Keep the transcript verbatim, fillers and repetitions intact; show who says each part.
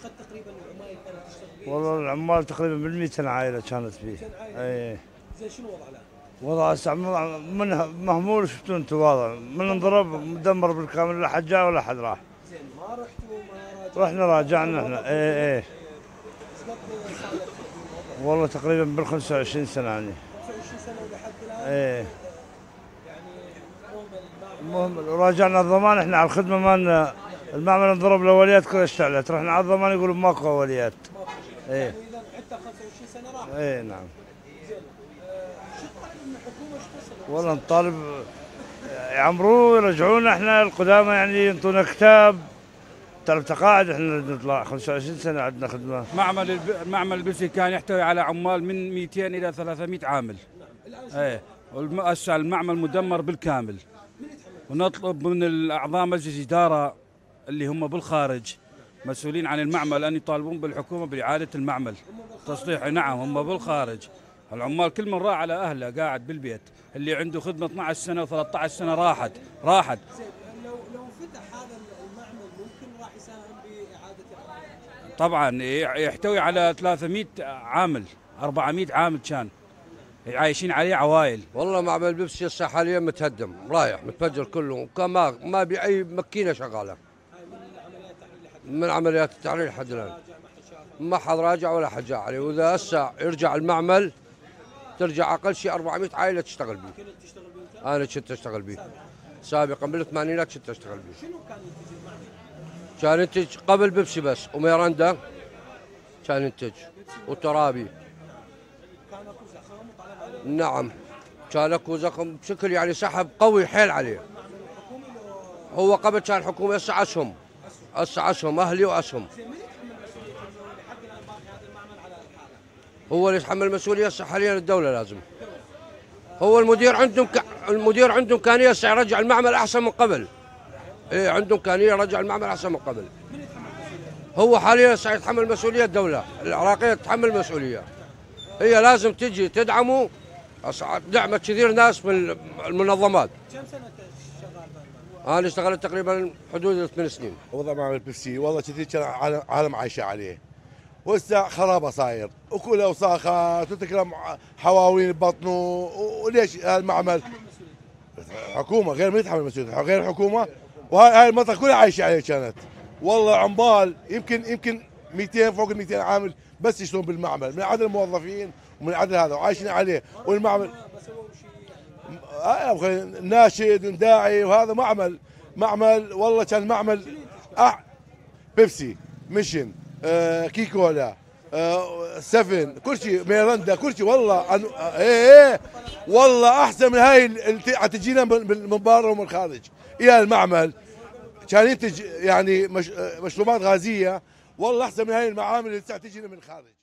Speaker 1: قد تقريبا العمال كانت تشتغل فيه؟
Speaker 2: والله العمال تقريبا بالمئتين عائلة كانت فيه.
Speaker 1: مئتين عائلة.
Speaker 2: اي.
Speaker 1: زين شنو وضع الان؟
Speaker 2: وضع هسه من مهمول، شفتوا انتم وضع من انضرب مدمر بالكامل، لا حد جاء ولا حد راح.
Speaker 1: زين ما رحتوا ما راجعتوا؟
Speaker 2: رحنا راجعنا احنا. اي اي. والله تقريبا بال خمسة وعشرين سنة يعني.
Speaker 1: خمسة وعشرين سنة ولحد الان؟
Speaker 2: ايه.
Speaker 1: يعني
Speaker 2: المهم راجعنا الضمان، احنا على الخدمة مالنا المعمل انضرب، الاوليات كلها اشتعلت، رحنا على الضمان يقولوا ماكو اوليات.
Speaker 1: ماكو.
Speaker 2: ايه.
Speaker 1: يعني اذا حتى خمسة وعشرين سنة راحت.
Speaker 2: ايه نعم.
Speaker 1: زين شو تطالب من الحكومة شو تصل؟
Speaker 2: والله نطالب يعمروه يرجعونا احنا القدامى، يعني ينطونا كتاب تعرف تقاعد، احنا نطلع خمسة وعشرين سنة عندنا خدمة.
Speaker 3: معمل الب... المعمل البلسي كان يحتوي على عمال من مئتين إلى ثلاثمئة عامل.
Speaker 1: نعم.
Speaker 3: ايه. هسه المعمل مدمر بالكامل. ونطلب من الأعضاء مجلس إدارة اللي هم بالخارج مسؤولين عن المعمل أن يطالبون بالحكومة بإعادة المعمل تصليح. نعم هم بالخارج. العمال كل من راح على أهله قاعد بالبيت، اللي عنده خدمة اثنعش سنة و13 سنة راحت راحت.
Speaker 1: لو لو فتح هذا المعمل ممكن راح يساهم بإعادة العمل؟
Speaker 3: طبعا يحتوي على ثلاثمئة عامل، أربعمئة عامل كان عايشين عليه عوائل.
Speaker 4: والله معمل بيبسي هسه حاليا متهدم رايح متفجر كله، ما ما بأي ماكينه شغاله. من عمليات التحرير لحد الان ما حد راجع ولا حد جاء عليه، واذا هسه يرجع المعمل ترجع اقل شيء أربعمئة عائله تشتغل به.
Speaker 1: كنت تشتغل به؟
Speaker 4: انا كنت اشتغل به سابقا بالثمانينات، كنت اشتغل به.
Speaker 1: شنو كان ينتج المعمل؟
Speaker 4: كان ينتج قبل بيبسي بس وميراندا كان ينتج وترابي.
Speaker 1: كان اكو زخم وطلب عليه؟
Speaker 4: نعم كان اكو زخم بشكل يعني سحب قوي حيل عليه. هو قبل كان حكومه، هسه اسهم هسه اسهم اهلي واسهم.
Speaker 1: زين من يتحمل مسؤولية لحد الان باقي هذا المعمل على الحالة؟
Speaker 4: هو اللي يتحمل المسؤوليه هسه حاليا الدوله لازم. هو المدير عندهم ك... المدير عنده امكانيه هسه يرجع المعمل احسن من قبل. ايه عنده امكانيه يرجع المعمل احسن من قبل. هو حاليا هسه يتحمل مسؤوليه الدوله العراقيه، تتحمل مسؤوليه. هي لازم تجي تدعمه، دعمت كثير ناس من المنظمات.
Speaker 1: كم سنة شغال بهالمعمل؟
Speaker 4: انا اشتغلت تقريبا حدود ثمان سنين.
Speaker 5: وضع معمل بيبسي والله كثير كان عالم, عالم عايشه عليه، وهسه خرابه صاير وكل اوساخات وتكرم حواوين ببطنه. وليش هالمعمل؟ حكومه غير من يتحمل المسؤوليه، غير الحكومه. وهاي هاي المنطقه كلها عايشه عليه كانت. والله عمال يمكن يمكن مئتين فوق ال مئتين عامل بس يشتغلون بالمعمل، من عدد الموظفين ومن عدد هذا وعايشين عليه. والمعمل آه ناشد وداعي، وهذا معمل معمل والله كان معمل أح بيبسي ميشن آه كيكولا آه سفن كل شيء ميرندا كل شيء والله أن... آه ايه ايه والله احسن من هاي اللي تجينا من برا ومن الخارج. الى المعمل كان ينتج يعني مش... مشروبات غازيه، والله احسن من هاي المعامل اللي تجينا من الخارج.